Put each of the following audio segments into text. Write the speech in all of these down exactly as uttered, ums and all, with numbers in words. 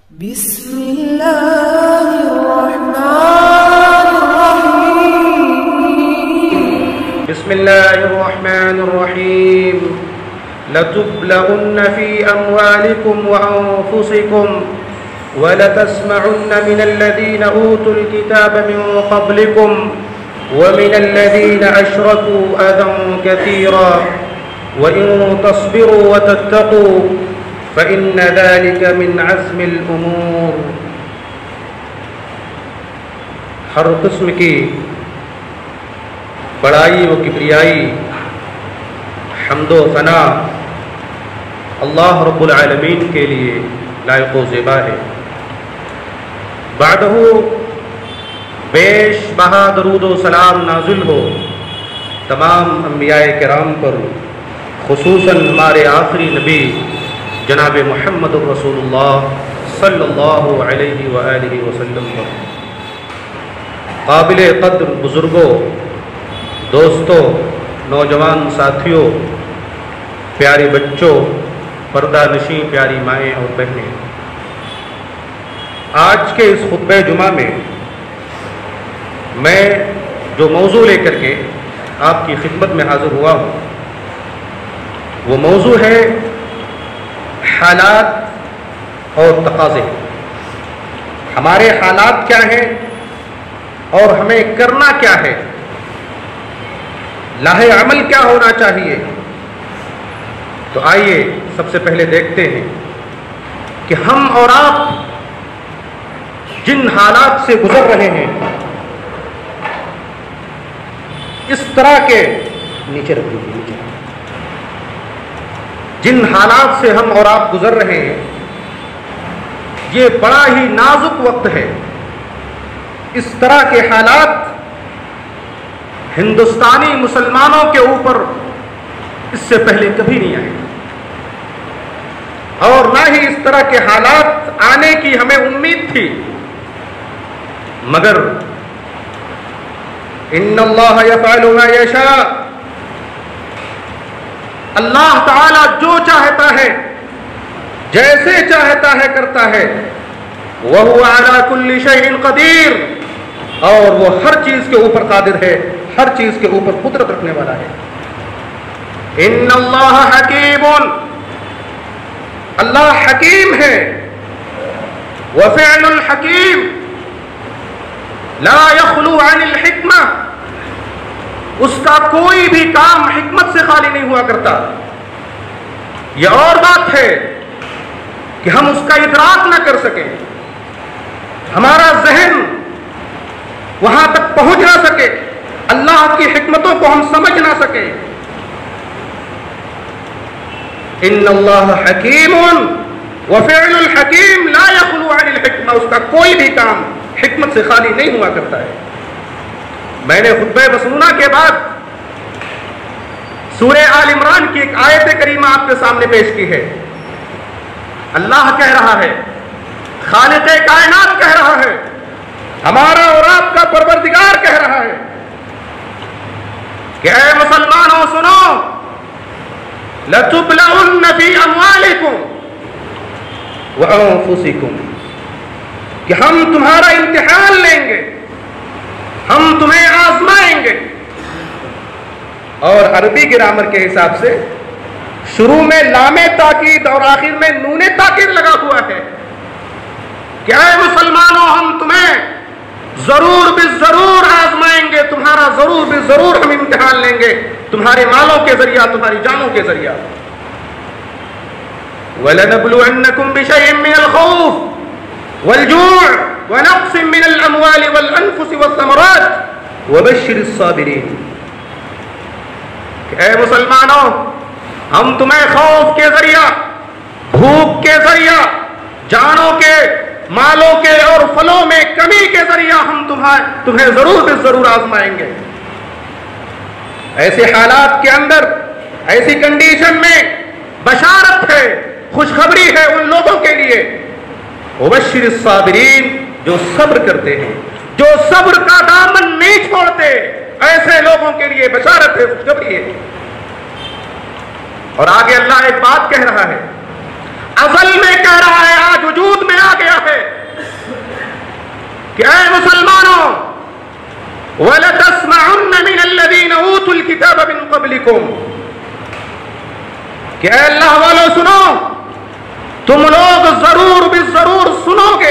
بسم اللہ الرحمن الرحیم بسم اللہ الرحمن الرحیم لتبلغن فی اموالکم وانفسکم ولتسمعن من الذین اوتوا الكتاب من قبلکم ومن الذین اشرکوا اذى کثیرا وإن تصبروا وتتقوا فإن ذلك من عزم الأمور. ہر قسم کی بڑائی و کبریائی حمد و ثنا اللہ رب العالمین کے لیے لائق و زیبا ہے. بعدہ بیش بہا درود و سلام نازل ہو تمام انبیاء کرام پر، خصوصاً ہمارے آخری نبی جناب محمد الرسول اللہ صلی اللہ علیہ وآلہ وسلم پر. قابل قدر بزرگوں، دوستوں، نوجوان ساتھیوں، پیارے بچوں، پردہ نشیں پیاری مائیں اور بہنیں، آج کے اس خطبہ جمعہ میں میں جو موضوع لے کر کے آپ کی خدمت میں حاضر ہوا ہوں وہ موضوع ہے حالات اور تقاضے. ہمارے حالات کیا ہیں اور ہمیں کرنا کیا ہے، لاہ عمل کیا ہونا چاہیے. تو آئیے سب سے پہلے دیکھتے ہیں کہ ہم اور آپ جن حالات سے گزر رہے ہیں، اس طرح کے نیچے رکھ دیجیے نیچے جن حالات سے ہم اور آپ گزر رہے ہیں، یہ بڑا ہی نازک وقت ہے. اس طرح کے حالات ہندوستانی مسلمانوں کے اوپر اس سے پہلے کبھی نہیں آئے، اور نہ ہی اس طرح کے حالات آنے کی ہمیں امید تھی. مگر ان اللہ یفعل ما یشاء، اللہ تعالیٰ جو چاہتا ہے جیسے چاہتا ہے کرتا ہے. وَهُوَ عَلَى كُلِّ شَيْءٍ قَدِيرٌ، اور وہ ہر چیز کے اوپر قادر ہے، ہر چیز کے اوپر قدرت رکھنے والا ہے. ان اللہ حکیم، اللہ حکیم ہے. وفعل الحکیم لا يخلو عن الحکمہ، اس کا کوئی بھی کام حکمت سے خالی نہیں ہوا کرتا. یہ اور بات ہے کہ ہم اس کا ادراک نہ کر سکیں، ہمارا ذہن وہاں تک پہنچ نہ سکے، اللہ کی حکمتوں کو ہم سمجھ نہ سکیں. ان اللہ حکیم وفعل الحکیم لا یخلو عن الحکمہ، اس کا کوئی بھی کام حکمت سے خالی نہیں ہوا کرتا ہے. میں نے خطبہ مسنونہ کے بعد سورہ آل عمران کی ایک آیت کریمہ آپ کے سامنے پیش کی ہے. اللہ کہہ رہا ہے، خالق کائنات کہہ رہا ہے، ہمارا اور آپ کا پروردگار کہہ رہا ہے کہ اے مسلمانوں سنو، لَتُبْلَغُنَّ فِي أَمْوَالِكُمْ وَأَنفُسِكُمْ، کہ ہم تمہارا امتحان لیں گے، ہم تمہیں آزمائیں گے. اور عربی گرامر کے حساب سے شروع میں لام تاکید اور آخر میں نون تاکید لگا ہوا ہے کہ اے مسلمانوں ہم تمہیں ضرور بالضرور آزمائیں گے، تمہارا ضرور بالضرور ہم امتحان لیں گے، تمہارے مالوں کے ذریعہ، تمہاری جانوں کے ذریعہ. وَلَنَبْلُوَنَّكُمْ بِشَيْءٍ مِّنَ الْخَوْفِ وَالْجُوعِ وَنَقْصٍ مِّنَ الْأَمْوَالِ وَالْأَنفُسِ وَالثَّمَرَاتِ وَبَشِّرِ الصَّابِرِينَ، کہ اے مسلمانوں ہم تمہیں خوف کے ذریعہ، بھوک کے ذریعہ، جانوں کے، مالوں کے اور پھلوں میں کمی کے ذریعہ ہم تمہیں تمہیں ضرور بے ضرور آزمائیں گے. ایسے حالات کے اندر، ایسی کنڈیشن میں بشارت ہے، خوشخبری ہے ان لوگوں کے لیے، وبشر الصابرین، جو صبر کرتے ہیں، جو صبر کا دامن نہیں چھوڑتے، ایسے لوگوں کے لیے بشارت ہے، خوشخبری ہے. اور آگے اللہ ایک بات کہہ رہا ہے، ازل میں کہہ رہا ہے، آج وجود میں آ گیا وَلَتَسْمَعُنَّ مِنَ الَّذِينَ أُوتُوا الْكِتَابَ مِن قَبْلِكُمْ کہ اے اللہ والو سنو، تم لوگ ضرور بھی ضرور سنو گے.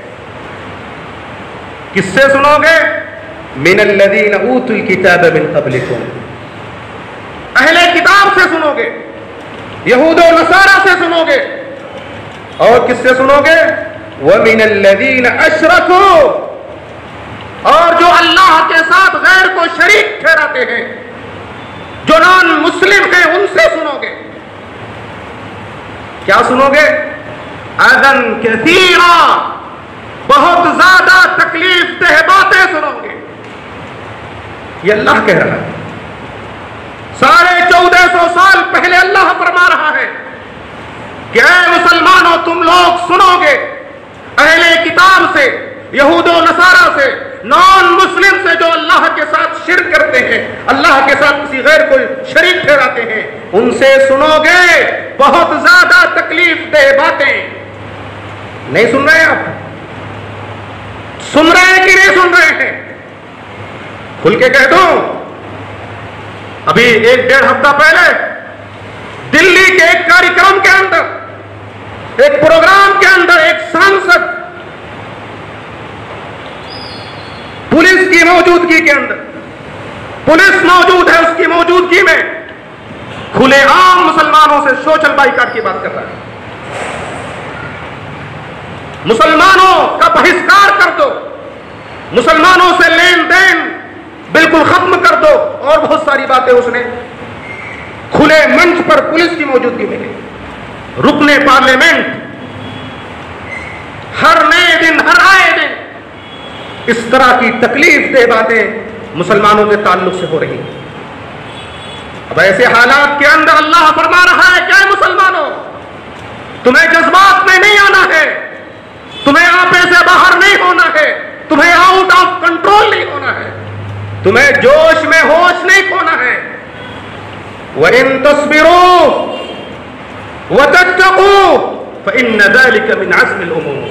کس سے سنو گے؟ من الذین اوتوا الکتاب من قبلکم، اہل کتاب سے سنو گے، یہود و نصارہ سے سنو گے. اور کس سے سنو گے؟ ومن الذین اشرکوا، اور جو اللہ کے ساتھ غیر کو شریک ٹھہراتے ہیں، جو نان مسلم ہیں، ان سے سنو گے. کیا سنو گے؟ اذن کثیرا، بہت زیادہ تکلیف دہ باتیں سنو گے. یہ اللہ کہہ رہا ہے. ساڑھے چودہ سو سال پہلے اللہ فرما رہا ہے کہ اے مسلمانوں تم لوگ سنو گے اہل کتاب سے، یہود و نصارہ سے، نان مسلم سے جو اللہ کے ساتھ شرک کرتے ہیں، اللہ کے ساتھ کسی غیر کو شریک ٹھہراتے ہیں، ان سے سنو گے بہت زیادہ تکلیف دہ باتیں. نہیں سن رہے ہیں آپ؟ سن رہے ہیں کہ نہیں سن رہے ہیں؟ کھل کے کہہ دوں، ابھی ایک ڈیڑھ ہفتہ پہلے دلی کے ایک کاریکرم کے اندر، ایک پروگرام کے اندر ایک سانسد پولیس کی موجودگی کے اندر، پولیس موجود ہے، اس کی موجودگی میں کھلے عام مسلمانوں سے سوشل بائیکاٹ کی بات کر رہا ہے. مسلمانوں کا بہشکار کر دو، مسلمانوں سے لین دین بالکل ختم کر دو، اور بہت ساری باتیں اس نے کھلے منچ پر پولیس کی موجودگی میں. رکن پارلیمنٹ ہر نئے دن، ہر آئے دن اس طرح کی تکلیف دہ باتیں مسلمانوں کے تعلق سے ہو رہی ہیں. اب ایسے حالات کے اندر اللہ فرما رہا ہے کہ اے مسلمانوں، تمہیں جذبات میں نہیں آنا ہے، تمہیں آپے سے باہر نہیں ہونا ہے، تمہیں آؤٹ آف کنٹرول نہیں ہونا ہے، تمہیں جوش میں ہوش نہیں کھونا ہے. وَإِن تَصْبِرُوا وَتَتَّقُوا فَإِنَّ ذَلِكَ مِنْ عَزْمِ الْأُمُورِ.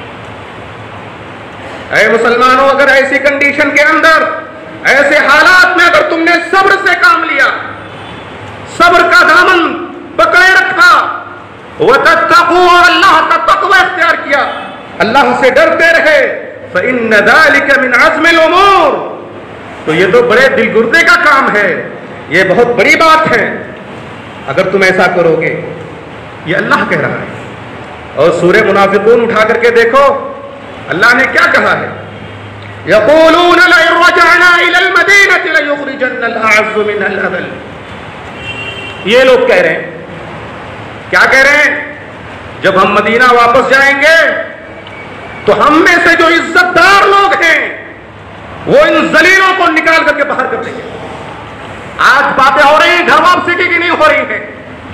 اے مسلمانوں، اگر ایسی کنڈیشن کے اندر، ایسے حالات میں اگر تم نے صبر سے کام لیا، صبر کا دامن پکڑے رکھا، وَتَتَّقُوا، اور اللہ کا تقوی اختیار کیا، اللہ سے ڈرتے رہے، فَإِنَّ ذَلِكَ مِنْ عَزْمِ الْأُمُورِ، تو یہ تو بڑے دل گردے کا کام ہے، یہ بہت بڑی بات ہے اگر تم ایسا کرو گے. یہ اللہ کہہ رہا ہے. اور سورہ منافقون اٹھا کر کے دیکھو اللہ نے کیا کہا ہے. یقولون لئن رجعنا الى المدینہ لیخرجن الاعز منها الاذل. یہ لوگ کہہ رہے ہیں، کیا کہہ رہے ہیں؟ جب ہم مدینہ واپس جائیں گے تو ہم میں سے جو عزت دار لوگ ہیں وہ ان ذلیلوں کو نکال کر کے باہر کر دیں گے. آج باتیں ہو رہی ہیں گھر واپسی کی کہ نہیں ہو رہی ہیں؟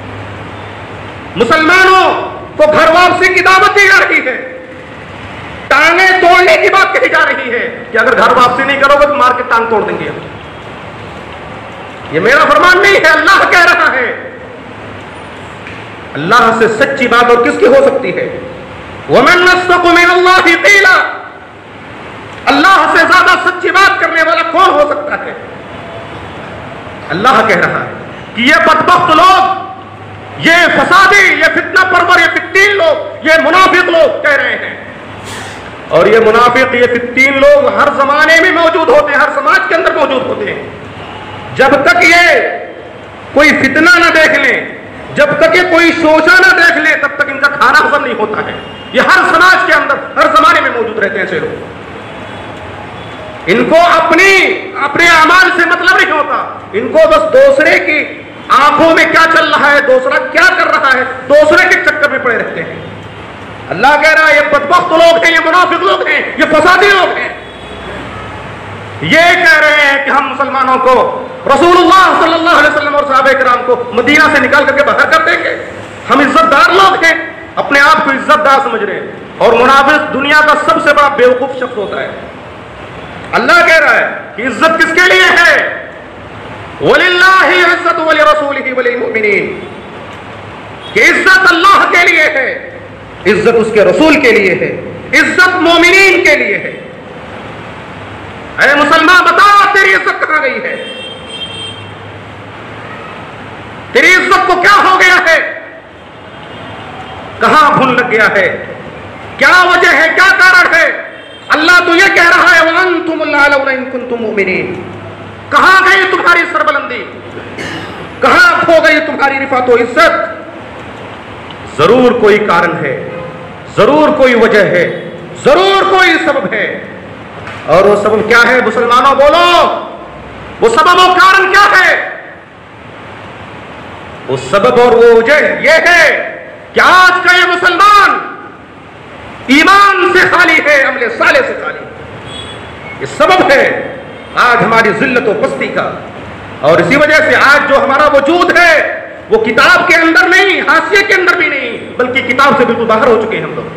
مسلمانوں کو گھر واپسی کی دعوت دی جا رہی ہے، ٹانگیں توڑنے کی بات کہی جا رہی ہے کہ اگر گھر واپسی نہیں کرو گے تو مار کے ٹانگ توڑ دیں گے. یہ میرا فرمان نہیں ہے، اللہ کہہ رہا ہے. اللہ سے سچی بات اور کس کی ہو سکتی ہے؟ وَمَنْ أَصْدَقُ مِنَ اللَّهِ قِيلًا، اللہ سے زیادہ سچی بات کرنے والا کون ہو سکتا ہے؟ اللہ کہہ رہا ہے کہ یہ بدبخت لوگ، یہ فسادی، یہ فتنہ پرور، یہ فتین لوگ، یہ منافق لوگ کہہ رہے ہیں. اور یہ منافق، یہ فتین لوگ ہر زمانے میں موجود ہوتے ہیں، ہر سماج کے اندر موجود ہوتے ہیں. جب تک یہ کوئی فتنہ نہ دیکھ لیں، جب تک یہ کوئی شوشہ نہ دیکھ لیں، تب تک ان کا کھانا ہضم نہیں ہوتا ہے. یہ ہر سماج کے اندر، ہر زمانے میں موجود رہتے ہیں ایسے لوگ. ان کو اپنی اپنے اعمال سے مطلب نہیں ہوتا، ان کو بس دوسرے کی آنکھوں میں کیا چل رہا ہے، دوسرا کیا کر رہا ہے، دوسرے کے چکر میں پڑے رہتے ہیں. اللہ کہہ رہا ہے یہ بدبخت لوگ ہیں، یہ منافق لوگ ہیں، یہ فسادی لوگ ہیں. یہ کہہ رہے ہیں کہ ہم مسلمانوں کو، رسول اللہ صلی اللہ علیہ وسلم اور صحابہ کرام کو مدینہ سے نکال کر کے باہر کر دیں گے. ہم عزت دار لوگ ہیں، اپنے آپ کو عزت دار سمجھ رہے ہیں. اور منافق دنیا کا سب سے بڑا بیوقوف شخص ہوتا ہے. اللہ کہہ رہا ہے کہ عزت کس کے لیے ہے؟ وَلِلَّهِ عِزَّةُ وَلِرَسُولِهِ وَلِلْمُؤْمِنِينَ، کہ عزت اللہ کے لیے ہے، عزت اس کے رسول کے لیے ہے، عزت مومنین کے لیے ہے. اے مسلمان بتا تیری عزت کہاں گئی ہے؟ تیری عزت کو کیا ہو گیا ہے؟ کہاں بھول لگ گیا ہے؟ کیا وجہ ہے؟ کیا کارن ہے؟ اللہ تو یہ کہہ رہا ہے وَأَنْتُمُ الْأَعْلَوْنَ إِن كُنتُم مُؤْمِنِينَ. کہاں گئی تمہاری سربلندی؟ کہاں کھو گئی تمہاری رفعت و عزت؟ ضرور کوئی کارن ہے، ضرور کوئی وجہ ہے، ضرور کوئی سبب ہے. اور وہ سبب کیا ہے مسلمانوں؟ بولو، وہ سبب و کارن کیا ہے؟ وہ سبب اور وہ وجہ یہ ہے کہ آج کا یہ مسلمان ایمان سے خالی ہے، عمل صالح سے خالی ہے. یہ سبب ہے آج ہماری ذلت و پستی کا. اور اسی وجہ سے آج جو ہمارا وجود ہے وہ کتاب کے اندر نہیں، حاشیے کے اندر بھی نہیں، بلکہ کتاب سے بالکل باہر ہو چکے ہیں ہم لوگ.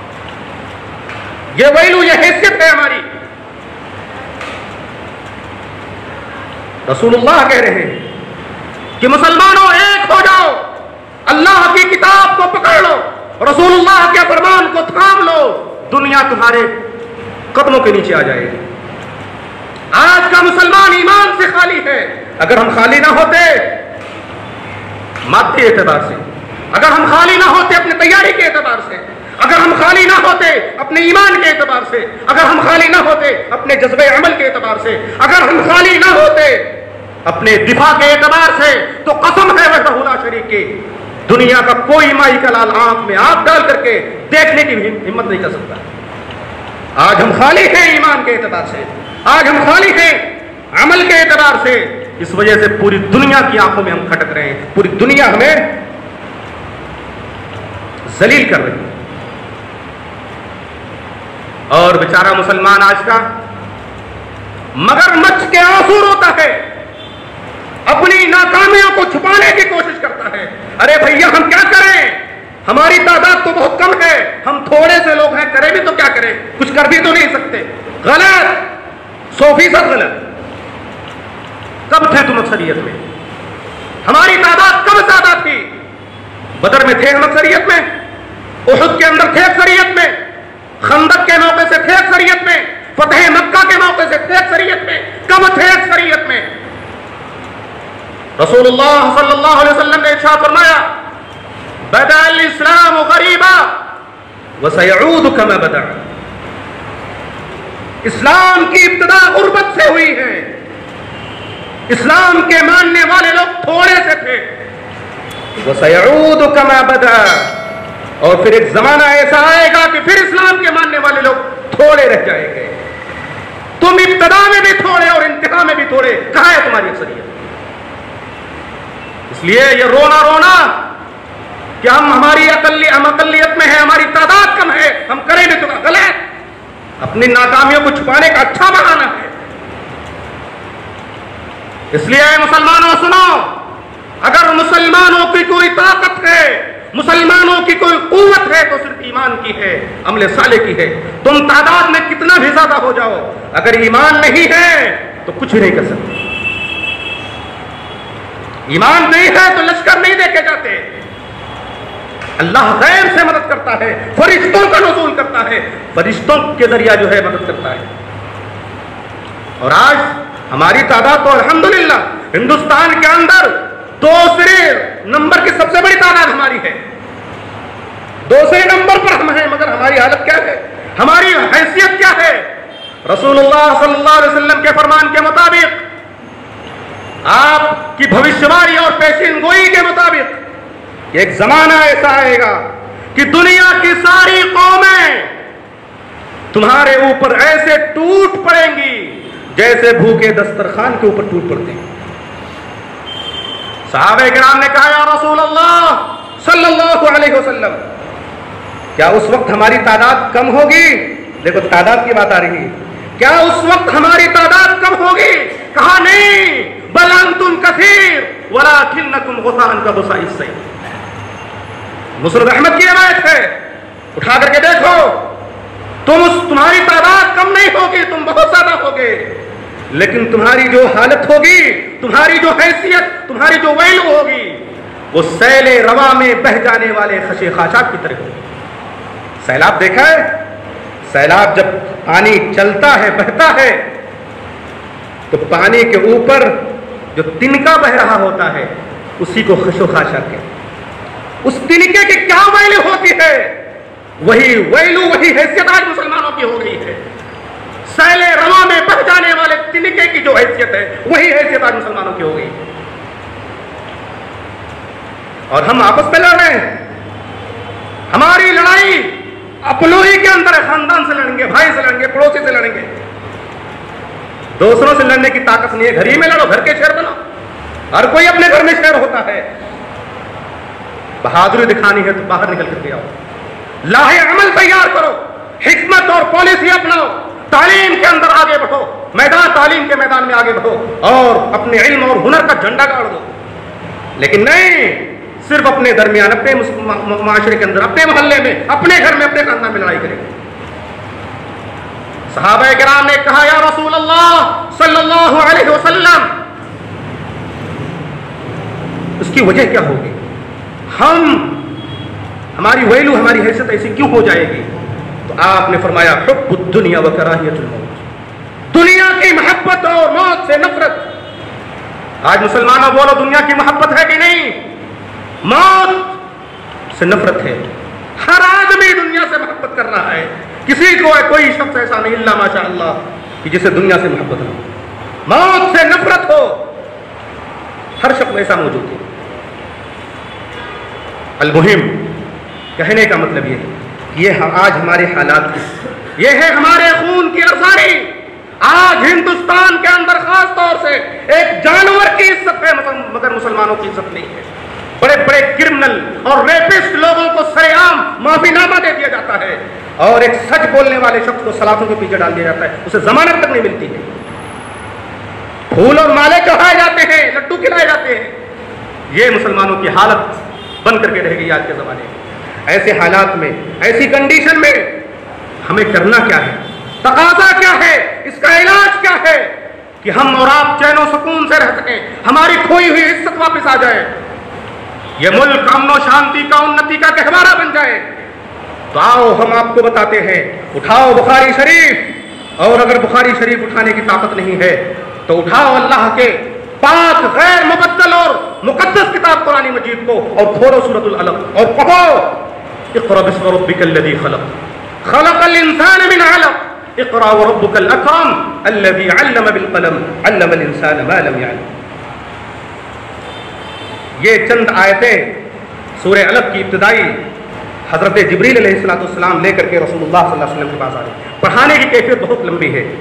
یہ ویلو، یہ حیثیت ہے ہماری. رسول اللہ کہہ رہے ہیں کہ مسلمانوں ایک ہو جاؤ، اللہ کی کتاب کو پکڑ لو، رسول اللہ کے فرمان کو تھام لو، دنیا تمہارے قدموں کے نیچے آ جائے گی. آج کا مسلمان ایمان سے خالی ہے. اگر ہم خالی نہ ہوتے مادی اعتبار سے، اگر ہم خالی نہ ہوتے اپنی تیاری کے اعتبار سے، اگر ہم خالی نہ ہوتے اپنے ایمان کے اعتبار سے، اگر ہم خالی نہ ہوتے اپنے جذبہ عمل کے اعتبار سے، اگر ہم خالی نہ ہوتے اپنے دفاع کے اعتبار سے، تو قسم ہے وحدہ لا شریک کی، دنیا کا کوئی مائی کا لال آنکھ میں آنکھ ڈال کر کے دیکھنے کی ہمت نہیں کر سکتا. آج ہم خالی ہیں ایمان کے اعتبار سے، آج ہم خالی ہیں عمل کے اعتبار سے. اس وجہ سے پوری دنیا کی آنکھوں میں ہم کھٹک رہے ہیں، پوری دنیا ہمیں ذلیل کر رہی ہے. اور بیچارہ مسلمان آج کا مگر مچھ کے آنسو روتا ہے، اپنی ناکامیوں کو چھپانے کی کوشش کرتا ہے. ارے بھیا ہم کیا کریں؟ ہماری تعداد تو بہت کم ہے، ہم تھوڑے سے لوگ ہیں، کریں بھی تو کیا کریں؟ کچھ کر بھی تو نہیں سکتے. غلط، سو فیصد غلط. کب تھے تم اکثریت میں؟ ہماری تعداد کب زیادہ تھی؟ بدر میں تھے ہم اکثریت میں، احد کے اندر تھے اکثریت میں، خندق کے موقع سے تھے اکثریت میں، فتح مکہ کے موقع سے تھے اکثریت میں. کب تھے اکثریت میں؟ رسول اللہ صلی اللہ علیہ وسلم نے ارشاد فرمایا بدأ الاسلام غریبا وسيعود كما بدأ. اسلام کی ابتدا غربت سے ہوئی ہے. اسلام کے ماننے والے لوگ تھوڑے سے تھے. وسيعود كما بدأ، اور پھر ایک زمانہ ایسا آئے گا کہ پھر اسلام کے ماننے والے لوگ تھوڑے رہ جائیں گے. تم ابتدا میں بھی تھوڑے اور انتہا میں بھی تھوڑے. کہاں ہے تمہاری اکثریت؟ اس لیے یہ رونا رونا کہ ہم ہماری اقلی ہم اقلیت میں ہیں، ہماری تعداد کم ہے، ہم کریں بھی تو غلط. اپنی ناکامیوں کو چھپانے کا اچھا بہانہ ہے. اس لیے مسلمانوں سنو، اگر مسلمانوں کی کوئی طاقت ہے، مسلمانوں کی کوئی قوت ہے تو صرف ایمان کی ہے، عمل صالح کی ہے. تم تعداد میں کتنا بھی زیادہ ہو جاؤ، اگر ایمان نہیں ہے تو کچھ بھی نہیں کر سکتے. ایمان نہیں ہے تو لشکر نہیں دیکھے جاتے. اللہ غیب سے مدد کرتا ہے، فرشتوں کا نزول کرتا ہے، فرشتوں کے ذریعہ جو ہے مدد کرتا ہے. اور آج ہماری تعداد تو الحمدللہ ہندوستان کے اندر دوسرے نمبر کی سب سے بڑی تعداد ہماری ہے. دوسرے نمبر پر ہم ہیں، مگر ہماری حالت کیا ہے؟ ہماری حیثیت کیا ہے؟ رسول اللہ صلی اللہ علیہ وسلم کے فرمان کے مطابق، آپ کی بھوشیوانی اور پیشین گوئی کے مطابق ایک زمانہ ایسا آئے گا کہ دنیا کی ساری قومیں تمہارے اوپر ایسے ٹوٹ پڑیں گی جیسے بھوکے دسترخوان کے اوپر ٹوٹ پڑتے ہیں. صحابہ کرام نے کہا یا رسول اللہ صلی اللہ علیہ وسلم، کیا اس وقت ہماری تعداد کم ہوگی؟ دیکھو تعداد کی بات آ رہی ہے. کیا اس وقت ہماری تعداد کم ہوگی؟ کہا نہیں، بل انتم کثیر ولکنکم غثاء کغثاء السیل. مسلم احمد کی روایت ہے، اٹھا کر کے دیکھو، تم اس تمہاری تعداد کم نہیں ہوگی، تم بہت زیادہ ہوگے، لیکن تمہاری جو حالت ہوگی، تمہاری جو حیثیت، تمہاری جو ویلو ہوگی، وہ سیل روا میں بہ جانے والے خشے خاشاک کی طرح ہوگی. سیلاب دیکھا ہے؟ سیلاب جب پانی چلتا ہے، بہتا ہے، تو پانی کے اوپر جو تنکا بہ رہا ہوتا ہے اسی کو خشو خاشا کے اس تنکے کی کیا ویلو ہوتی ہے، وہی ویلو وہی حیثیت آج مسلمانوں کی ہو گئی ہے. سیلے رواں میں بہ جانے والے تنکے کی جو حیثیت ہے وہی حیثیت آج مسلمانوں کی ہو گئی. اور ہم آپس میں لڑ رہے ہیں. ہماری لڑائی اپنوں ہی کے اندر ہے، خاندان سے لڑیں گے، بھائی سے لڑیں گے، پڑوسی سے لڑیں گے. دوسروں سے لڑنے کی طاقت نہیں ہے. گھر ہی میں لڑو، گھر کے شہر بنو. ہر کوئی اپنے گھر میں شہر ہوتا ہے. بہادری دکھانی ہے تو باہر نکل کر کے آؤ، لاہے عمل تیار کرو، حکمت اور پالیسی اپناؤ، تعلیم کے اندر آگے بڑھو، میدان تعلیم کے میدان میں آگے بڑھو اور اپنے علم اور ہنر کا جھنڈا گاڑ دو. لیکن نہیں صرف اپنے درمیان، اپنے معاشرے کے اندر، اپنے محلے میں، اپنے گھر میں، اپنے خاندان میں لڑائی کریں. صحابہ کرام نے کہا یا رسول اللہ صلی اللہ علیہ وسلم اس کی وجہ کیا ہوگی؟ ہم ہماری ویلو، ہماری حیثیت ایسی کیوں ہو جائے گی؟ تو آپ نے فرمایا حب الدنیا و کراہیت الموت، دنیا کی محبت اور موت سے نفرت. آج مسلمانوں بولو دنیا کی محبت ہے کہ نہیں؟ موت سے نفرت ہے. ہر آدمی دنیا سے محبت کر رہا ہے. کسی کو کوئی شخص ایسا نہیں الا ماشاء اللہ کہ جسے دنیا سے محبت ہو، موت سے نفرت ہو. ہر شخص ایسا موجود ہے. المہم کہنے کا مطلب یہ ہے، یہ آج ہمارے حالات کی، یہ ہے ہمارے خون کی رسائی. آج ہندوستان کے اندر خاص طور سے ایک جانور کی عزت ہے مگر مسلمانوں کی عزت نہیں ہے. بڑے بڑے کرمنل اور ریپسٹ لوگوں کو سرے عام معافی نامہ دے دیا جاتا ہے اور ایک سچ بولنے والے شخص کو سلاخوں کے پیچھے ڈال دیا جاتا ہے، اسے ضمانت تک نہیں ملتی ہے. پھول اور مالے چڑھائے جاتے ہیں، لڈو کھلائے جاتے ہیں. یہ مسلمانوں کی حالت بن کر کے رہ گئی آج کے زمانے میں. ایسے حالات میں، ایسی کنڈیشن میں ہمیں کرنا کیا ہے؟ تقاضا کیا ہے؟ اس کا علاج کیا ہے کہ ہم اور آپ چین و سکون سے رہ سکیں، ہماری کھوئی ہوئی عزت واپس آ جائے، یہ ملک امن و شانتی کا، انتی کا گہوارہ بن جائے. تو آؤ ہم آپ کو بتاتے ہیں، اٹھاؤ بخاری شریف، اور اگر بخاری شریف اٹھانے کی طاقت نہیں ہے تو اٹھاؤ اللہ کے پاک غیر مبدل اور مقدس کتاب قرآن مجید کو اور کھولو سورۃ العلق اور پڑھو اقرأ باسم ربک الذی خلق خلق الانسان من علق اقرأ وربک الاکرم الذی علم بالقلم علم الانسان ما لم يعلم. یہ چند آیتیں سورہ علق کی ابتدائی حضرت جبریل علیہ الصلوۃ والسلام لے کر کے رسول اللہ صلی اللہ علیہ وسلم کے پاس آ رہے. پڑھانے کی کیفیت بہت لمبی ہے.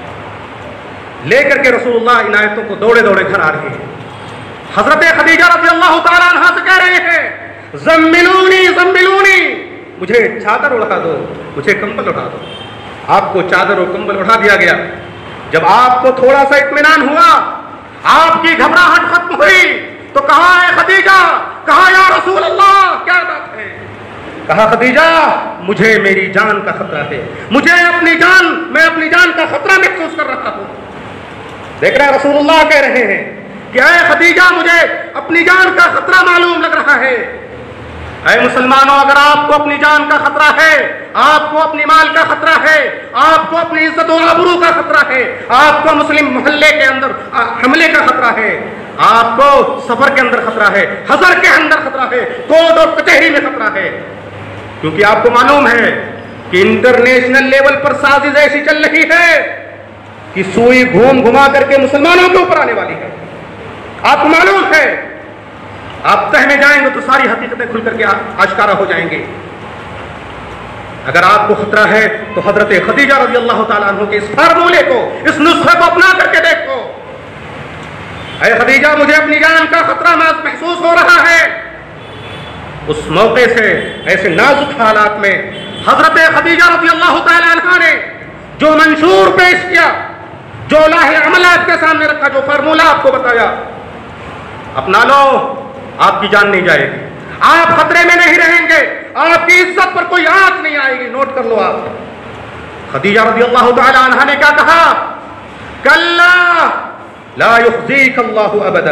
لے کر کے رسول اللہ ان آیتوں کو دوڑے دوڑے گھر آ رہے ہیں. حضرت خدیجہ رضی اللہ تعالیٰ عنہا سے کہہ رہے ہیں زملونی زملونی، مجھے چادر اڑا دو، مجھے کمبل اڑا دو. آپ کو چادر اور کمبل اڑا دیا گیا. جب آپ کو تھوڑا سا اطمینان ہوا، آپ کی گھبراہٹ ختم ہوئی تو کہا ہے خدیجہ، کہا یا رسول اللہ کیا بات ہے؟ کہا خدیجہ مجھے میری جان کا خطرہ ہے، مجھے اپنی جان میں اپنی جان کا خطرہ محسوس کر رہا ہوں. دیکھ رہے رسول اللہ کہہ رہے ہیں کہ اے خدیجہ مجھے اپنی جان کا خطرہ معلوم لگ رہا ہے. اے مسلمانوں، اگر آپ کو اپنی جان کا خطرہ ہے، آپ کو اپنی مال کا خطرہ ہے، آپ کو اپنی عزت و آبرو کا خطرہ ہے، آپ کو مسلم محلے کے اندر حملے کا خطرہ ہے، آپ کو سفر کے اندر خطرہ ہے، حضر کے اندر خطرہ ہے، کورٹ اور کچہری میں خطرہ ہے، کیونکہ آپ کو معلوم ہے کہ انٹرنیشنل لیول پر سازش ایسی چل رہی ہے کہ سوئی گھوم گھما کر کے مسلمانوں کے اوپر آنے والی ہے. آپ کو معلوم ہے، آپ تہ میں جائیں گے تو ساری حقیقتیں کھل کر کے آشکارا ہو جائیں گے. اگر آپ کو خطرہ ہے تو حضرت خدیجہ رضی اللہ تعالیٰ عنہ کے اس فارمولے کو، اس نسخے کو اپنا کر کے دیکھو. اے خدیجہ مجھے اپنی جان کا خطرہ محسوس ہو رہا ہے. اس موقع سے ایسے نازک حالات میں حضرت خدیجہ رضی اللہ تعالیٰ عنہ نے جو منشور پیش کیا، جو لاہ عمل آپ کے سامنے رکھا، جو فارمولہ آپ کو بتایا، اپنا لو، آپ کی جان نہیں جائے گی، آپ خطرے میں نہیں رہیں گے، آپ کی عزت پر کوئی آنچ نہیں آئے گی. نوٹ کر لو. آپ خدیجہ رضی اللہ تعالی عنہا نے کیا کہا؟ کلا لا یخزیک اللہ ابدا،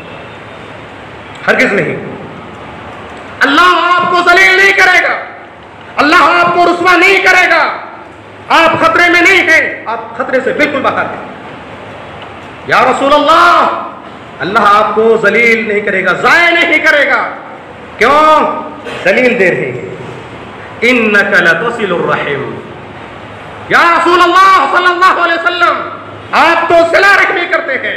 ہرگز نہیں، اللہ آپ کو ذلیل نہیں کرے گا، اللہ آپ کو رسوا نہیں کرے گا. آپ خطرے میں نہیں ہیں، آپ خطرے سے بالکل باہر ہیں. یا رسول اللہ اللہ آپ کو ذلیل نہیں کرے گا، ضائع نہیں کرے گا. کیوں؟ دلیل دے رہے ہیں انک لتصل الرحم. یا رسول اللہ صلی اللہ علیہ وسلم آپ تو صلہ رحمی کرتے ہیں.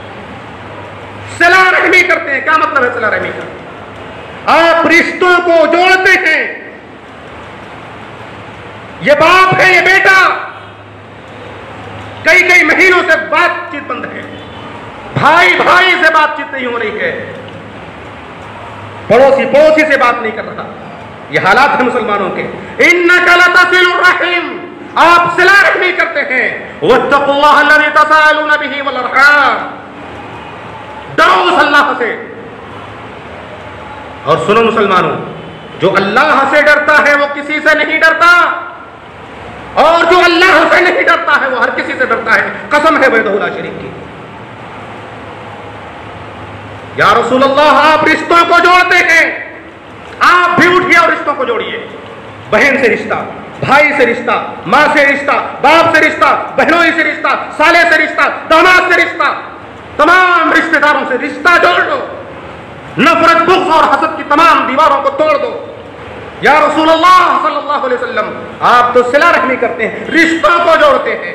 صلہ رحمی کرتے ہیں، کیا مطلب ہے صلہ رحمی کا؟ آپ رشتوں کو جوڑتے ہیں. یہ باپ ہے، یہ بیٹا کئی کئی مہینوں سے بات چیت بند ہے، بھائی بھائی سے بات چیت نہیں ہو رہی ہے، پڑوسی پڑوسی سے بات نہیں کر رہا. یہ حالات ہیں مسلمانوں کے. انک لتصل الرحم، آپ صلہ رحمی کرتے ہیں. واتقوا اللہ الذی تساءلون بہ والارحام، ڈرو اس اللہ سے. اور سنو مسلمانوں، جو اللہ سے ڈرتا ہے وہ کسی سے نہیں ڈرتا، اور جو اللہ سے نہیں ڈرتا ہے وہ ہر کسی سے ڈرتا ہے. قسم ہے وحدہ لا شریک کی. یا رسول اللہ آپ رشتوں کو جوڑتے ہیں، آپ بھی اٹھیے اور رشتوں کو جوڑیے. بہن سے رشتہ، بھائی سے رشتہ، ماں سے رشتہ، باپ سے رشتہ، بہنوں سے رشتہ، سالے سے رشتہ، داماد سے رشتہ، تمام رشتہ داروں سے رشتہ جوڑ دو. نفرت، بغض اور حسد کی تمام دیواروں کو توڑ دو. یا رسول اللہ صلی اللہ علیہ وسلم آپ تو صلہ رحمی کرتے ہیں، رشتوں کو جوڑتے ہیں.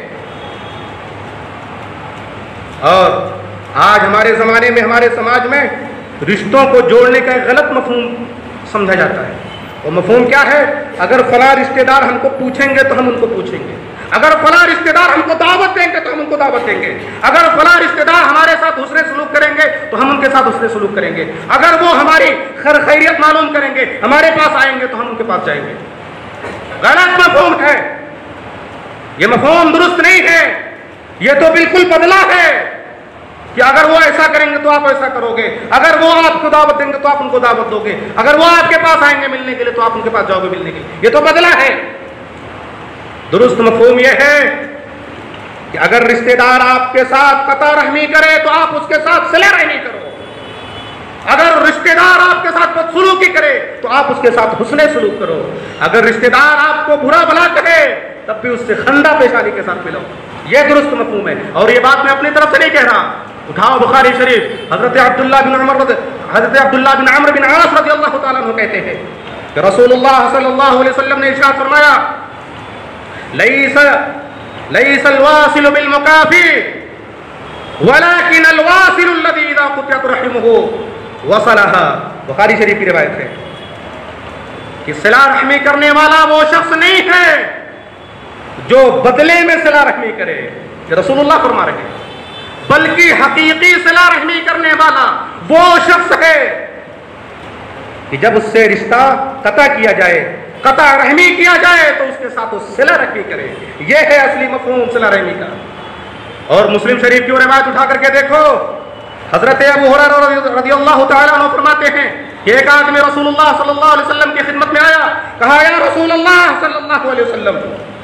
اور آج ہمارے زمانے میں، ہمارے سماج میں رشتوں کو جوڑنے کا ایک غلط مفہوم سمجھا جاتا ہے. وہ مفہوم کیا ہے؟ اگر فلاں رشتہ دار ہم کو پوچھیں گے تو ہم ان کو پوچھیں گے، اگر فلاں رشتہ دار ہم کو دعوت دیں گے تو ہم ان کو دعوت دیں گے، اگر فلاں رشتہ دار ہمارے ساتھ حسن سلوک کریں گے تو ہم ان کے ساتھ حسن سلوک کریں گے، اگر وہ ہماری خیر خیریت معلوم کریں گے، ہمارے پاس آئیں گے تو ہم ان کے پاس جائیں گے. غلط مفہوم ہے، یہ مفہوم درست نہیں ہے. یہ تو بالکل بدلا ہے کہ اگر وہ ایسا کریں گے تو آپ ایسا کرو گے، اگر وہ آپ کو دعوت دیں گے تو آپ ان کو دعوت دو گے، اگر وہ آپ کے پاس آئیں گے ملنے کے لیے تو آپ ان کے پاس جاؤ گے ملنے کے لیے. یہ تو بدلا ہے. درست مفہوم یہ ہے کہ اگر رشتہ دار آپ کے ساتھ قطع رحمی کرے تو آپ اس کے ساتھ صلہ رحمی کرو. اگر رشتہ دار آپ کے ساتھ بدسلوکی کرے تو آپ اس کے ساتھ حسن سلوک کرو. اگر رشتہ دار آپ کو برا بھلا کہے تب بھی اس سے خندہ پیشانی کے ساتھ ملو. یہ درست مفہوم ہے. اور یہ بات میں اپنی طرف سے نہیں کہہ رہا. اٹھاؤ بخاری شریف، حضرت عبداللہ بن عمر حضرت عبداللہ بن عمرو بن عاص رضی اللہ تعالیٰ عنہ کہتے ہیں کہ رسول اللہ صلی اللہ علیہ وسلم نے ارشاد فرمایا لیس لیس الواصل بالمکافی ولكن الواصل الذي اذا قطعت رحمه وصلها. بخاری شریف کی روایت ہے کہ صلہ رحمی کرنے والا وہ شخص نہیں ہے جو بدلے میں صلہ رحمی کرے، یہ رسول اللہ فرما رہے ہیں، بلکہ حقیقی صلہ رحمی کرنے والا وہ شخص ہے کہ جب اس سے رشتہ قطع کیا جائے، قطع رحمی کیا جائے تو اس کے ساتھ اس صلہ رحمی کرے. یہ ہے اصلی مفہوم صلہ رحمی کا. اور مسلم شریف کی روایت اٹھا کر کے دیکھو، حضرت ابو ہریرہ رضی اللہ تعالیٰ عنہ فرماتے ہیں کہ ایک آدمی رسول اللہ صلی اللہ علیہ وسلم کی خدمت میں آیا، کہا یا رسول اللہ صلی اللہ علیہ وسلم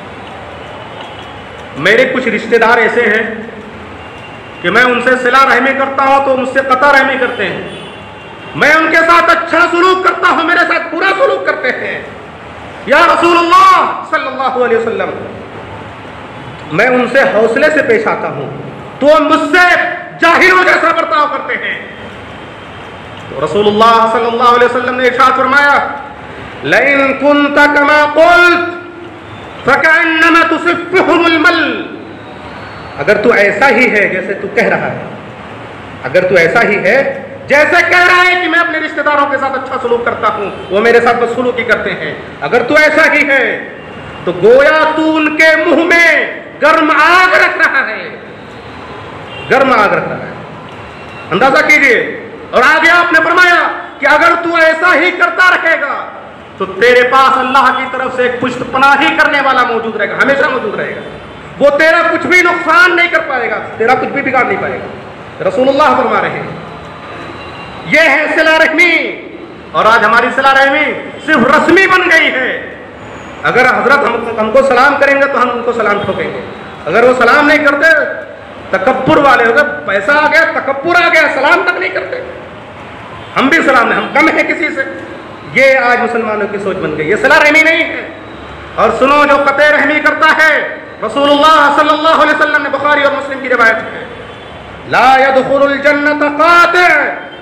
میرے کچھ رشتہ دار ایسے ہیں کہ میں ان سے صلہ رحمی کرتا ہوں تو مجھ سے قطع رحمی کرتے ہیں، میں ان کے ساتھ اچھا سلوک کرتا ہوں میرے ساتھ برا سلوک کرتے ہیں. یا رسول اللہ صلی اللہ علیہ وسلم میں ان سے حوصلے سے پیش آتا ہوں تو وہ مجھ سے جاہلوں جیسا برتاؤ کرتے ہیں. تو رسول اللہ صلی اللہ علیہ وسلم نے ارشاد فرمایا لئن كنت كما قلت فكأنما تصفهم المل. اگر تو ایسا ہی ہے جیسے تو کہہ رہا ہے، اگر تو ایسا ہی ہے جیسے کہہ رہا ہے کہ میں اپنے رشتہ داروں کے ساتھ اچھا سلوک کرتا ہوں وہ میرے ساتھ بدسلوکی کرتے ہیں، اگر تو ایسا ہی ہے تو گویا تو ان کے منہ میں گرم آگ رکھ رہا ہے، گرم آگ رکھ رہا ہے. اندازہ کیجئے. اور آگے آپ نے فرمایا کہ اگر تو ایسا ہی کرتا رہے گا تو تیرے پاس اللہ کی طرف سے ایک پشت پناہی کرنے والا موجود رہے گا، ہمیشہ موجود رہے گا. وہ تیرا کچھ بھی نقصان نہیں کر پائے گا، تیرا کچھ بھی بگاڑ نہیں پائے گا. رسول اللہ فرما رہے ہیں یہ ہے صلہ رحمی. اور آج ہماری صلہ رحمی صرف رسمی بن گئی ہے. اگر حضرت ہم, ہم کو سلام کریں گے تو ہم ان کو سلام ٹھوکیں گے، اگر وہ سلام نہیں کرتے تکبر والے ہو گئے، پیسہ آ گیا تکبر آ گیا، سلام تک نہیں کرتے. ہم بھی سلام نہیں، ہم کم ہیں کسی سے. یہ آج مسلمانوں کی سوچ بن گئی. یہ صلہ رحمی نہیں ہے. اور سنو جو قطع رحمی کرتا ہے، رسول اللہ صلی اللہ علیہ وسلم نے بخاری اور مسلم کی روایت ہے لا يدخل الجنت قاطع،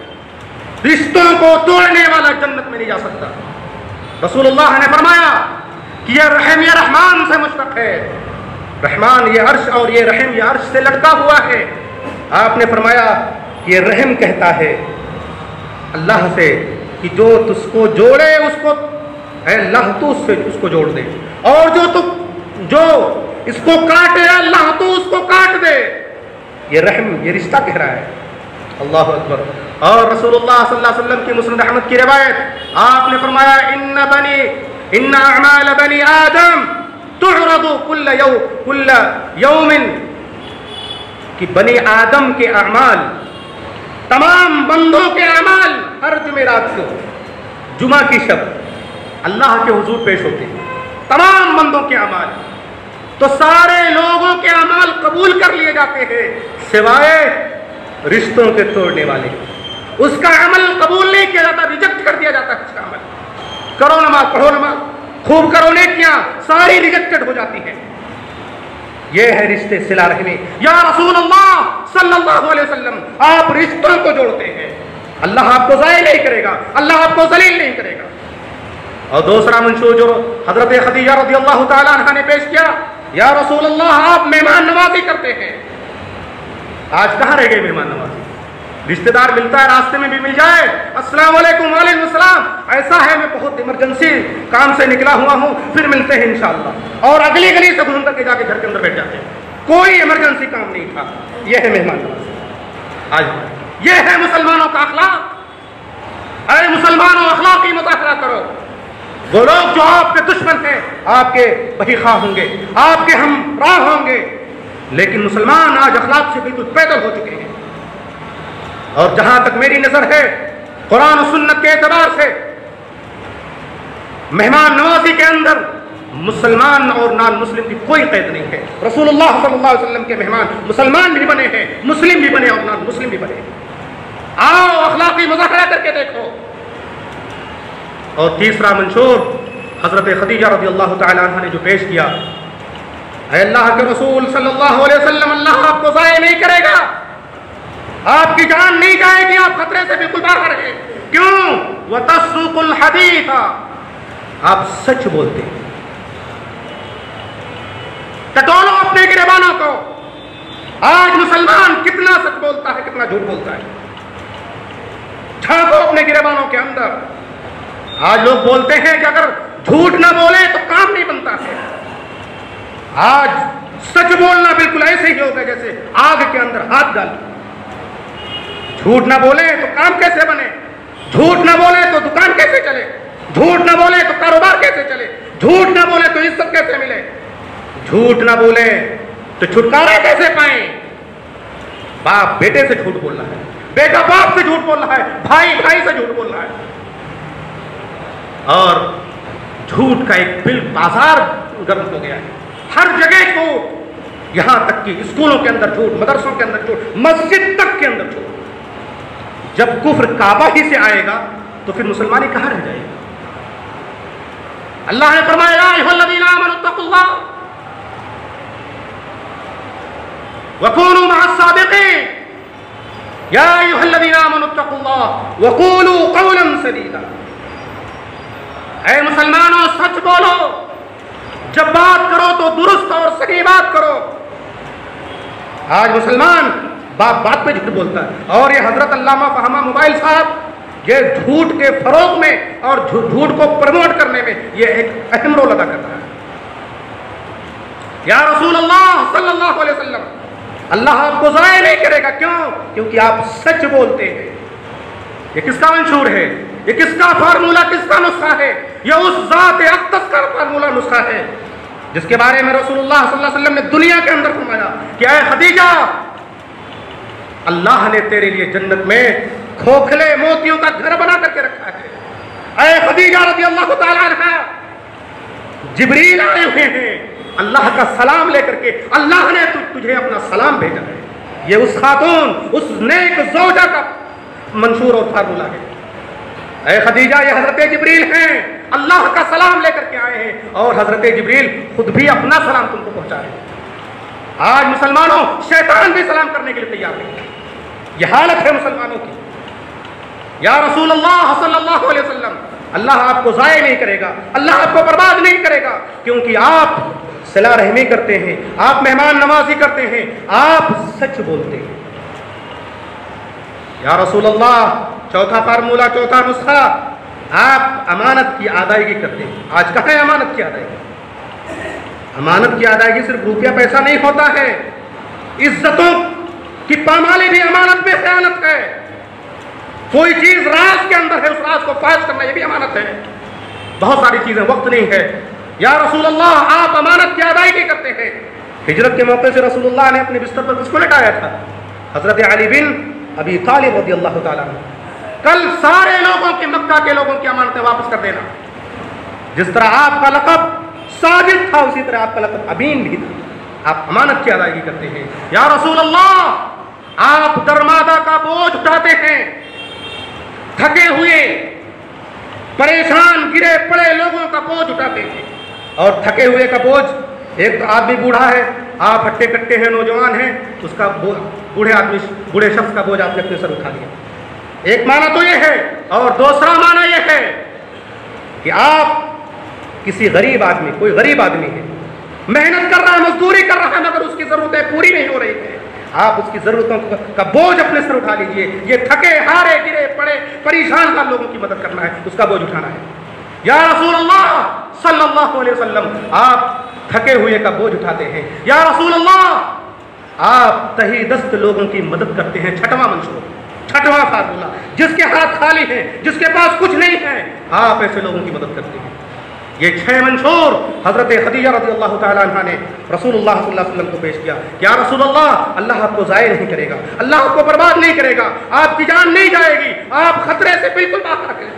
رشتوں کو توڑنے والا جنت میں نہیں جا سکتا۔ رسول اللہ نے فرمایا کہ یہ رحم یہ رحمان سے مشتق ہے، رحمان یہ عرش اور یہ رحم یہ عرش سے لٹکا ہوا ہے۔ آپ نے فرمایا کہ یہ رحم کہتا ہے اللہ سے کہ جو تس کو جوڑے اس کو اے اللہ تو اس سے اس کو جوڑ دے، اور جو تو جو اس کو کاٹے اللہ تو اس کو کاٹ دے۔ یہ رحم یہ رشتہ کہہ رہا ہے۔ اللہ اکبر۔ اور رسول اللہ صلی اللہ علیہ وسلم کی مسند احمد کی روایت، آپ نے فرمایا ان بنی ان اعمال بنی آدم تعرض کل یوم کل یوم، کہ بنی آدم کے اعمال، تمام بندوں کے اعمال ہر جمعرات کو جمعہ کی شب اللہ کے حضور پیش ہوتے ہیں، تمام بندوں کے اعمال، تو سارے لوگوں کے اعمال قبول کر لیے جاتے ہیں سوائے رشتوں کے توڑنے والے، اس کا عمل قبول نہیں کیا جاتا، ریجیکٹ کر دیا جاتا ہے اس کا عمل۔ کرو نماز، پڑھو نماز، خوب کرو نیکیاں، ساری ریجیکٹڈ ہو جاتی ہیں۔ یہ ہے رشتے صلہ رحمی۔ یا رسول اللہ صلی اللہ علیہ وسلم، آپ رشتوں کو جوڑتے ہیں، اللہ آپ کو ضائع نہیں کرے گا، اللہ آپ کو ذلیل نہیں کرے گا۔ اور دوسرا منشور جو حضرت خدیجہ رضی اللہ تعالیٰ عنہ نے پیش کیا، یا رسول اللہ آپ مہمان نوازی کرتے ہیں۔ آج کہاں رہ گئے مہمان نوازی؟ رشتہ دار ملتا ہے راستے میں بھی مل جائے، السلام علیکم، وعلیکم السلام، ایسا ہے میں بہت ایمرجنسی کام سے نکلا ہوا ہوں، پھر ملتے ہیں انشاءاللہ، اور اگلی گلی سے گھوم کر کے جا کے گھر کے اندر بیٹھ جاتے ہیں، کوئی ایمرجنسی کام نہیں تھا۔ یہ ہے مہمان نوازی۔ آج یہ ہے مسلمانوں کا اخلاق۔ اے مسلمانوں، اخلاقی مظاہرہ کرو۔ وہ لوگ جو آپ کے دشمن ہیں آپ کے بہی خواہ ہوں گے، آپ کے ہم راہ ہوں گے، لیکن مسلمان آج اخلاق سے بالکل پیدل ہو چکے ہیں۔ اور جہاں تک میری نظر ہے قرآن و سنت کے اعتبار سے مہمان نوازی کے اندر مسلمان اور نان مسلم کی کوئی قید نہیں ہے۔ رسول اللہ صلی اللہ علیہ وسلم کے مہمان مسلمان بھی بنے ہیں، مسلم بھی بنے اور نان مسلم بھی بنے۔ آؤ اخلاقی مظاہرہ کر کے دیکھو۔ اور تیسرا منشور حضرت خدیجہ رضی اللہ تعالی عنہ نے جو پیش کیا، اے اللہ کے رسول صلی اللہ علیہ وسلم، اللہ آپ کو ضائع نہیں کرے گا، آپ کی جان نہیں جائے گی، آپ خطرے سے بالکل باہر ہیں۔ کیوں؟ وَتَصْدُقُ الْحَدِيثَ، آپ سچ بولتے ہیں۔ ٹٹولو اپنے گریبانوں کو۔ آج مسلمان کتنا سچ بولتا ہے، کتنا جھوٹ بولتا ہے، جھانکو اپنے گریبانوں کے اندر۔ آج لوگ بولتے ہیں کہ اگر جھوٹ نہ بولے تو کام نہیں بنتا ہے۔ آج سچ بولنا بالکل ایسے ہی ہوگا جیسے آگ کے اندر ہاتھ ڈال۔ جھوٹ نہ بولے تو کام کیسے بنے، جھوٹ نہ بولے تو دکان کیسے چلے، جھوٹ نہ بولے تو کاروبار کیسے چلے، جھوٹ نہ بولے تو عزت کیسے ملے، جھوٹ نہ بولے تو چھٹکارا کیسے پائیں۔ باپ بیٹے سے جھوٹ بول رہا ہے، بیٹا باپ سے جھوٹ بول رہا ہے، بھائی بھائی سے جھوٹ بول رہا ہے، اور جھوٹ کا ایک بل بازار گرم ہو گیا ہے۔ ہر جگہ جھوٹ، یہاں تک کہ اسکولوں کے اندر جھوٹ، مدرسوں کے اندر جھوٹ، مسجد تک کے اندر جھوٹ۔ جب کفر کعبہ ہی سے آئے گا تو پھر مسلمانی کہاں رہ جائے گا؟ اللہ نے فرمایا یا ایھا الذین آمنوا اتقوا اللہ وکونوا مع الصادقین، یا ایھا الذین آمنوا اتقوا اللہ وقولوا قولا سدیدا۔ اے مسلمانوں، سچ بولو، جب بات کرو تو درست اور صحیح بات کرو۔ آج مسلمان بات بات پہ جھوٹ بولتا ہے، اور یہ حضرت علامہ فہمہ موبائل صاحب یہ جھوٹ کے فروغ میں اور جھوٹ کو پروموٹ کرنے میں یہ ایک اہم رول ادا کرتا ہے۔ یا رسول اللہ صلی اللہ علیہ وسلم، اللہ آپ کو ضائع نہیں کرے گا۔ کیوں؟ کیونکہ آپ سچ بولتے ہیں۔ یہ کس کا منشور ہے؟ یہ کس کا فارمولہ، کس کا نسخہ ہے؟ یہ اس ذات اقدس کا فارمولہ نسخہ ہے جس کے بارے میں رسول اللہ صلی اللہ علیہ وسلم نے دنیا کے اندر فرمایا کہ اے خدیجہ، اللہ نے تیرے لیے جنت میں کھوکھلے موتیوں کا گھر بنا کر کے رکھا ہے۔ اے خدیجہ رضی اللہ تعالیٰ عنہ، جبریل آئے ہوئے ہیں اللہ کا سلام لے کر کے، اللہ نے تجھے اپنا سلام بھیجا ہے۔ یہ اس خاتون، اس نیک زوجہ کا منشور اور فارمولہ ہے۔ اے خدیجہ، یہ حضرت جبریل ہیں، اللہ کا سلام لے کر کے آئے ہیں، اور حضرت جبریل خود بھی اپنا سلام تم کو پہنچا رہے ہیں۔ آج مسلمانوں، شیطان بھی سلام کرنے کے لیے تیار نہیں ہے۔ یہ حالت ہے مسلمانوں کی. یا رسول اللہ صلی اللہ علیہ وسلم، اللہ آپ کو ضائع نہیں کرے گا، اللہ آپ کو برباد نہیں کرے گا، کیونکہ آپ صلہ رحمی کرتے ہیں، آپ مہمان نوازی کرتے ہیں، آپ سچ بولتے ہیں. یا رسول اللہ، چوتھا فارمولہ، چوتھا نسخہ، آپ امانت کی ادائیگی کرتے ہیں. آج کہاں ہے امانت کی ادائیگی؟ امانت کی ادائیگی صرف روپیہ پیسہ نہیں ہوتا ہے، عزتوں کی پامالی بھی امانت میں خیانت ہے. کوئی چیز راز کے اندر ہے، اس راز کو فاش کرنا یہ بھی امانت ہے. بہت ساری چیزیں، وقت نہیں ہے. یا رسول اللہ، آپ امانت کی ادائیگی کرتے ہیں. ہجرت کے موقع سے رسول اللہ نے اپنے بستر پر کس کو لٹایا تھا؟ حضرت علی بن ابی طالب رضی اللہ تعالیٰ عنہ. کل سارے لوگوں کی، مکہ کے لوگوں کی امانتیں واپس کر دینا. جس طرح آپ کا لقب ساجد تھا، اسی طرح آپ کا لقب امین بھی تھا. آپ امانت کی ادائیگی کرتے ہیں. یا رسول اللہ، آپ درمادہ کا بوجھ اٹھاتے ہیں. تھکے ہوئے، پریشان، گرے پڑے لوگوں کا بوجھ اٹھاتے ہیں. اور تھکے ہوئے کا بوجھ، ایک تو آدمی بوڑھا ہے، آپ ہٹے کٹے ہیں، نوجوان ہیں، اس کا بوڑھے آدمی، بوڑھے شخص کا بوجھ آپ نے اپنے سر اٹھا لیا. ایک معنی تو یہ ہے. اور دوسرا معنی یہ ہے کہ آپ کسی غریب آدمی، کوئی غریب آدمی ہے، محنت کر رہا ہے، مزدوری کر رہا ہے، مگر اس کی ضرورتیں پوری نہیں ہو رہی ہیں، آپ اس کی ضرورتوں کا بوجھ اپنے سر اٹھا لیجئے. یہ تھکے ہارے گرے پڑے پریشان کا لوگوں کی مدد کرنا ہے، اس کا بوجھ اٹھانا ہے. یا رسول اللہ صلی اللہ علیہ وسلم، آپ تھکے ہوئے کا بوجھ اٹھاتے ہیں. یا رسول اللہ، آپ تہی دست لوگوں کی مدد کرتے ہیں. چھٹواں منشور، چھٹواں فارمولہ، جس کے ہاتھ خالی ہیں، جس کے پاس کچھ نہیں ہے، آپ ایسے لوگوں کی مدد کرتے ہیں. یہ چھ منشور حضرت خدیجہ رضی اللہ تعالیٰ عنہ نے رسول اللہ صلی اللہ علیہ وسلم کو پیش کیا. یا رسول اللہ، اللہ آپ کو ضائع نہیں کرے گا، اللہ آپ کو برباد نہیں کرے گا، آپ کی جان نہیں جائے گی، آپ خطرے سے بالکل باہر رکھیں.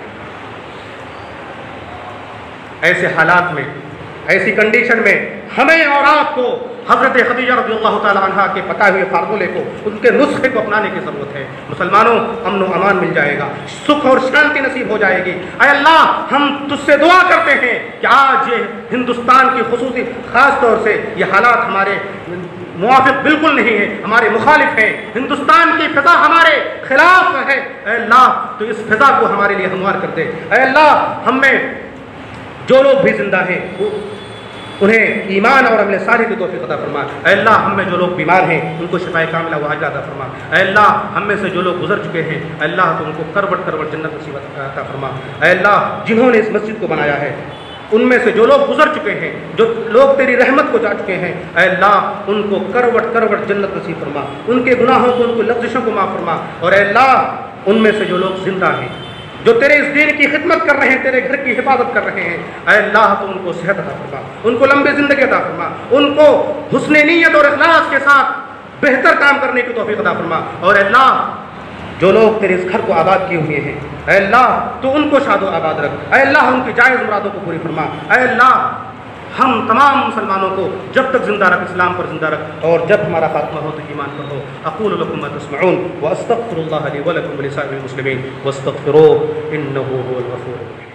ایسے حالات میں، ایسی کنڈیشن میں ہمیں اور آپ کو حضرت خدیجہ رضی اللہ تعالیٰ عنہ کے بتائے ہوئے فارمولے کو، ان کے نسخے کو اپنانے کی ضرورت ہے. مسلمانوں، امن و امان مل جائے گا، سکھ اور شانتی نصیب ہو جائے گی. اے اللہ، ہم تجھ سے دعا کرتے ہیں کہ آج یہ ہندوستان کی خصوصی خاص طور سے یہ حالات ہمارے موافق بالکل نہیں ہے، ہمارے مخالف ہیں. ہندوستان کی فضا ہمارے خلاف ہے. اے اللہ، تو اس فضا کو ہمارے لیے ہموار کر دے. اے اللہ، ہم میں جو لوگ بھی زندہ ہیں انہیں ایمان اور عمل صالح کی توفیق عطا فرما. اے اللہ، ہم میں جو لوگ بیمار ہیں ان کو شفائے کاملہ و عاجلہ عطا فرما. اے اللہ، ہم میں سے جو لوگ گزر چکے ہیں، اے اللہ تو ان کو کروٹ کروٹ جنت نصیب عطا فرما. اے اللہ، جنہوں نے اس مسجد کو بنایا ہے ان میں سے جو لوگ گزر چکے ہیں، جو لوگ تیری رحمت کو جا چکے ہیں، اے اللہ ان کو کروٹ کروٹ جنت نصیب فرما. ان کے گناہوں کو، ان کو لغزشوں کو معاف فرما. اور اے اللہ، ان میں سے جو لوگ زندہ ہیں، جو تیرے اس دین کی خدمت کر رہے ہیں، تیرے گھر کی حفاظت کر رہے ہیں، اے اللہ تو ان کو صحت عطا فرما، ان کو لمبی زندگی عطا فرما، ان کو حسن نیت اور اخلاص کے ساتھ بہتر کام کرنے کی توفیق عطا فرما. اور اے اللہ، جو لوگ تیرے اس گھر کو آباد کیے ہوئے ہیں، اے اللہ تو ان کو شاد و آباد رکھ. اے اللہ، ان کی جائز مرادوں کو پوری فرما. اے اللہ، ہم تمام مسلمانوں کو جب تک زندہ رکھ، اسلام پر زندہ رکھ، اور جب ہمارا خاتمہ ہو تو ایمان پر ہو. اقول لکم ما تسمعون واستغفر اللہ لی ولکم ولسائر المسلمین واستغفروہ انہ هو الغفور الرحیم.